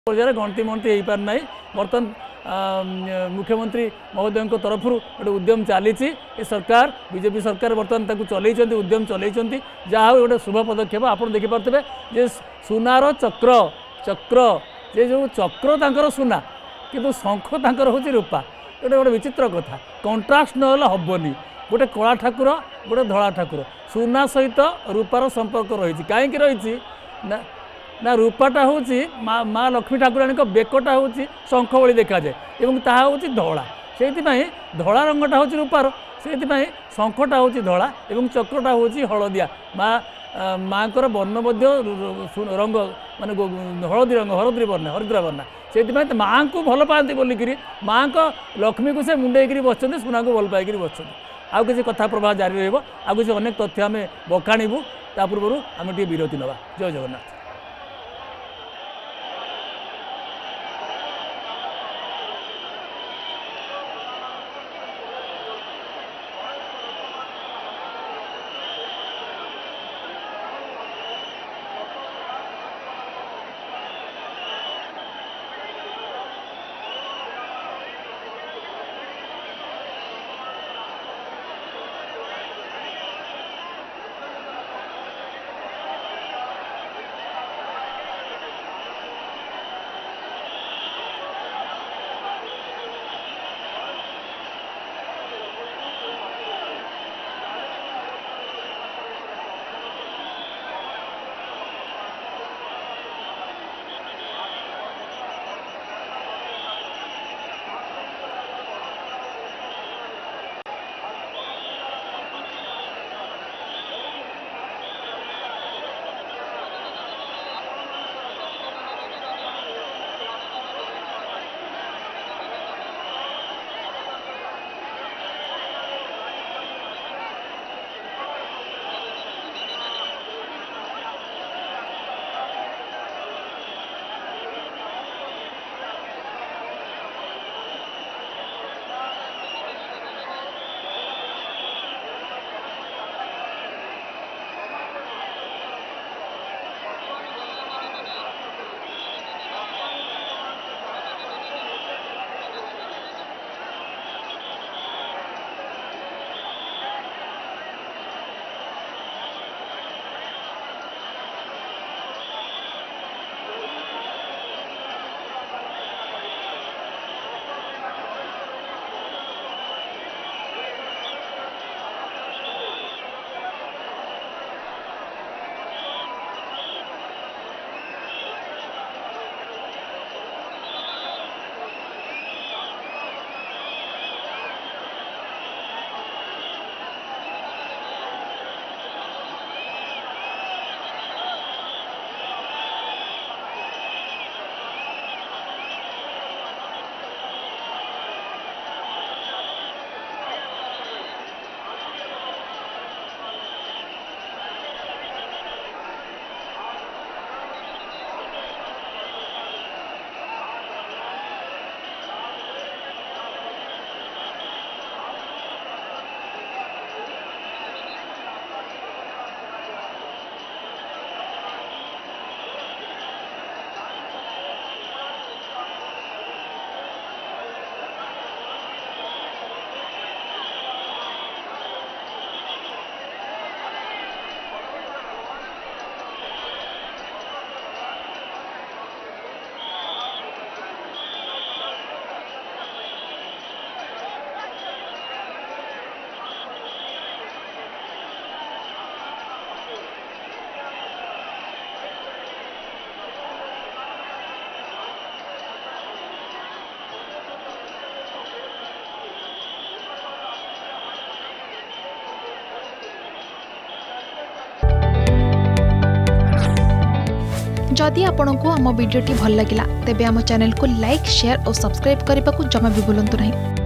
पर्यायर गणति मंत्री हो पार ना बर्तमान मुख्यमंत्री महोदय तरफ गोटे उद्यम चली सरकार बीजेपी सरकार बर्तमान चल उद्यम चल जहाँ गोटे शुभ पदक्षेप आप देखिपे जे सुनार चक्र चक्र जे जो चक्र तांकर सुना किंतु शंख तांकर हूँ रूपा गोटे गोटे विचित्र कथा कंट्रास्ट ना हेनी गोटे कला ठाकुर गोटे धला ठाकुर सुना सहित रूपार संपर्क रही कहीं रही ना रूपाटा हूँ माँ लक्ष्मी ठाकुराणी बेकटा हूँ शंख भली देखा जाए और ताहा हूँ धला से धला रंगटा हूँ रूपार से शंखटा हूँ धला और चक्रटा हूँ हलदिया माँ को वर्ण रंग माने हलदी रंग हरद्री वर्णा हरिद्रा वर्णा से माँ को भल पाती बोलिक माँ को लक्ष्मी को से मुंडे बसते सुना को भल पाई बसते आउ किसी कथा प्रवाह जारी रहा किसी अनेक तथ्य आम बखाणीबू ता पूर्व आम टे विरति नवा। जय जगन्नाथ। जदि आपंक आम भिडी भल लगा तेब आम चैनल को लाइक शेयर और सब्सक्राइब करने को जमा भी भूलु नहीं।